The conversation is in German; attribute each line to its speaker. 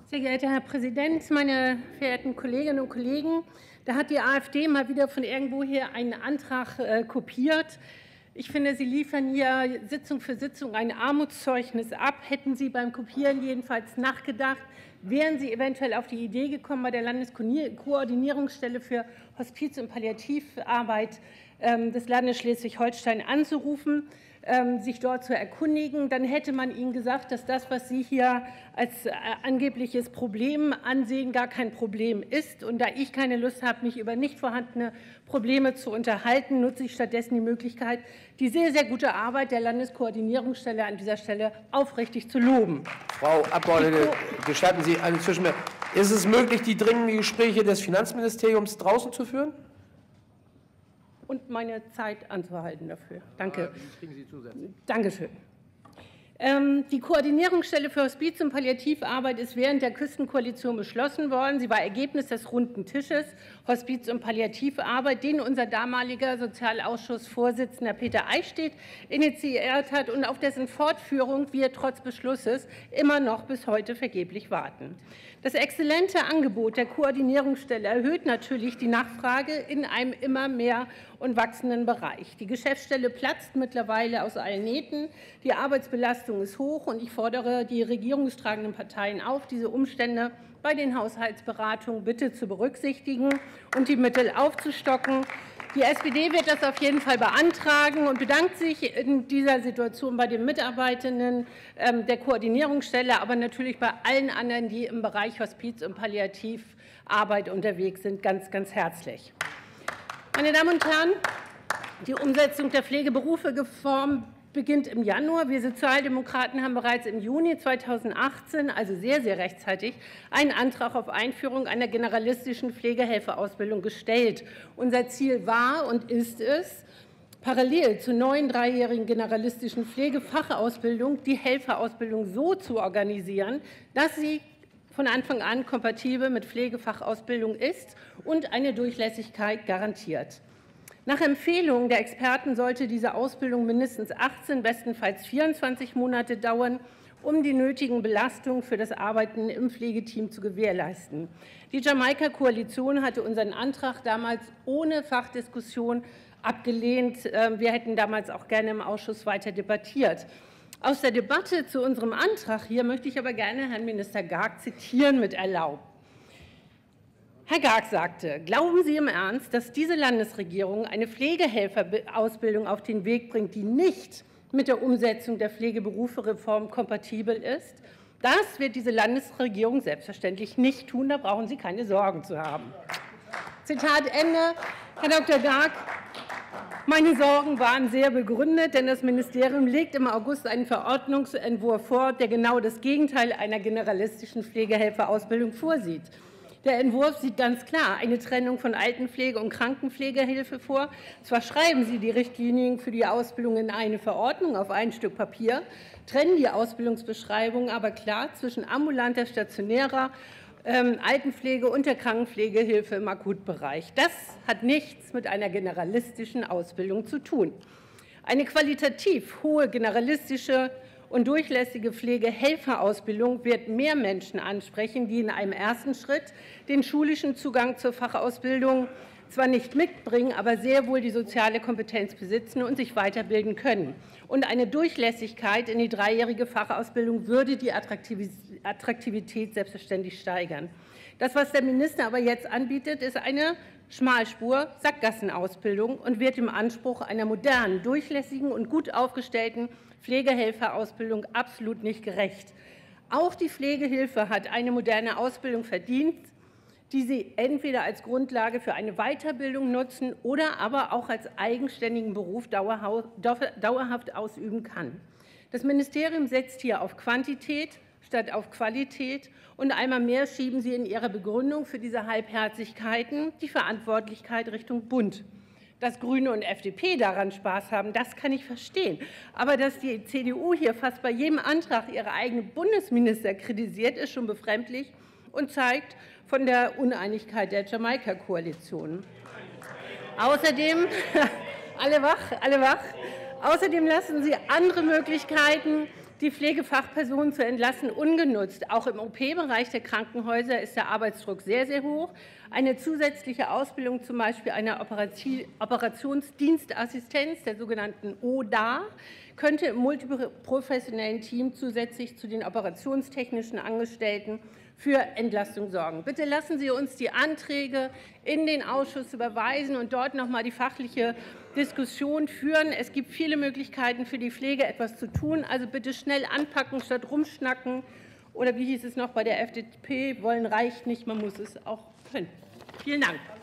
Speaker 1: Sehr geehrter Herr Präsident, meine verehrten Kolleginnen und Kollegen! Da hat die AfD mal wieder von irgendwoher einen Antrag kopiert. Ich finde, Sie liefern hier Sitzung für Sitzung ein Armutszeugnis ab. Hätten Sie beim Kopieren jedenfalls nachgedacht, wären Sie eventuell auf die Idee gekommen, bei der Landeskoordinierungsstelle für Hospiz- und Palliativarbeit des Landes Schleswig-Holstein anzurufen, sich dort zu erkundigen, dann hätte man Ihnen gesagt, dass das, was Sie hier als angebliches Problem ansehen, gar kein Problem ist. Und da ich keine Lust habe, mich über nicht vorhandene Probleme zu unterhalten, nutze ich stattdessen die Möglichkeit, die sehr, sehr gute Arbeit der Landeskoordinierungsstelle an dieser Stelle aufrichtig zu loben.
Speaker 2: Frau Abgeordnete, gestatten Sie eine Zwischenbemerkung. Ist es möglich, die dringenden Gespräche des Finanzministeriums draußen zu führen?
Speaker 1: Und meine Zeit anzuhalten dafür. Danke.
Speaker 2: Die kriegen Sie zusätzlich.
Speaker 1: Dankeschön. Die Koordinierungsstelle für Hospiz- und Palliativarbeit ist während der Küstenkoalition beschlossen worden. Sie war Ergebnis des runden Tisches Hospiz- und Palliativarbeit, den unser damaliger Sozialausschussvorsitzender Peter Eichstädt initiiert hat und auf dessen Fortführung wir trotz Beschlusses immer noch bis heute vergeblich warten. Das exzellente Angebot der Koordinierungsstelle erhöht natürlich die Nachfrage in einem immer mehr und wachsenden Bereich. Die Geschäftsstelle platzt mittlerweile aus allen Nähten. Die Arbeitsbelastung ist hoch, und ich fordere die regierungstragenden Parteien auf, diese Umstände bei den Haushaltsberatungen bitte zu berücksichtigen und die Mittel aufzustocken. Die SPD wird das auf jeden Fall beantragen und bedankt sich in dieser Situation bei den Mitarbeitenden der Koordinierungsstelle, aber natürlich bei allen anderen, die im Bereich Hospiz- und Palliativarbeit unterwegs sind, ganz, ganz herzlich. Meine Damen und Herren, die Umsetzung der Pflegeberufereform beginnt im Januar. Wir Sozialdemokraten haben bereits im Juni 2018, also sehr, sehr rechtzeitig, einen Antrag auf Einführung einer generalistischen Pflegehelferausbildung gestellt. Unser Ziel war und ist es, parallel zur neuen dreijährigen generalistischen Pflegefachausbildung die Helferausbildung so zu organisieren, dass sie von Anfang an kompatibel mit Pflegefachausbildung ist und eine Durchlässigkeit garantiert. Nach Empfehlung der Experten sollte diese Ausbildung mindestens 18, bestenfalls 24 Monate dauern, um die nötigen Belastungen für das Arbeiten im Pflegeteam zu gewährleisten. Die Jamaika-Koalition hatte unseren Antrag damals ohne Fachdiskussion abgelehnt. Wir hätten damals auch gerne im Ausschuss weiter debattiert. Aus der Debatte zu unserem Antrag hier möchte ich aber gerne Herrn Minister Garg zitieren mit Erlaub. Herr Garg sagte: Glauben Sie im Ernst, dass diese Landesregierung eine Pflegehelferausbildung auf den Weg bringt, die nicht mit der Umsetzung der Pflegeberufereform kompatibel ist? Das wird diese Landesregierung selbstverständlich nicht tun. Da brauchen Sie keine Sorgen zu haben. Zitat Ende. Herr Dr. Garg, meine Sorgen waren sehr begründet, denn das Ministerium legt im August einen Verordnungsentwurf vor, der genau das Gegenteil einer generalistischen Pflegehelferausbildung vorsieht. Der Entwurf sieht ganz klar eine Trennung von Altenpflege und Krankenpflegehilfe vor. Zwar schreiben Sie die Richtlinien für die Ausbildung in eine Verordnung auf ein Stück Papier, trennen die Ausbildungsbeschreibung aber klar zwischen ambulanter, stationärer Altenpflege und der Krankenpflegehilfe im Akutbereich. Das hat nichts mit einer generalistischen Ausbildung zu tun. Eine qualitativ hohe generalistische und durchlässige Pflegehelferausbildung wird mehr Menschen ansprechen, die in einem ersten Schritt den schulischen Zugang zur Fachausbildung zwar nicht mitbringen, aber sehr wohl die soziale Kompetenz besitzen und sich weiterbilden können. Und eine Durchlässigkeit in die dreijährige Fachausbildung würde die Attraktivität selbstverständlich steigern. Das, was der Minister aber jetzt anbietet, ist eine Schmalspur-Sackgassenausbildung und wird dem Anspruch einer modernen, durchlässigen und gut aufgestellten Pflegehelferausbildung absolut nicht gerecht. Auch die Pflegehilfe hat eine moderne Ausbildung verdient, die sie entweder als Grundlage für eine Weiterbildung nutzen oder aber auch als eigenständigen Beruf dauerhaft ausüben kann. Das Ministerium setzt hier auf Quantität statt auf Qualität, und einmal mehr schieben Sie in Ihrer Begründung für diese Halbherzigkeiten die Verantwortlichkeit Richtung Bund. Dass Grüne und FDP daran Spaß haben, das kann ich verstehen. Aber dass die CDU hier fast bei jedem Antrag ihre eigenen Bundesminister kritisiert, ist schon befremdlich und zeigt von der Uneinigkeit der Jamaika-Koalition. Außerdem, alle wach, Außerdem lassen Sie andere Möglichkeiten die Pflegefachpersonen zu entlassen, ungenutzt. Auch im OP-Bereich der Krankenhäuser ist der Arbeitsdruck sehr, sehr hoch. Eine zusätzliche Ausbildung, zum Beispiel einer Operationsdienstassistenz, der sogenannten ODA, könnte im multiprofessionellen Team zusätzlich zu den operationstechnischen Angestellten für Entlastung sorgen. Bitte lassen Sie uns die Anträge in den Ausschuss überweisen und dort noch mal die fachliche Diskussion führen. Es gibt viele Möglichkeiten für die Pflege, etwas zu tun. Also bitte schnell anpacken, statt rumschnacken. Oder wie hieß es noch bei der FDP, wollen reicht nicht, man muss es auch können. Vielen Dank.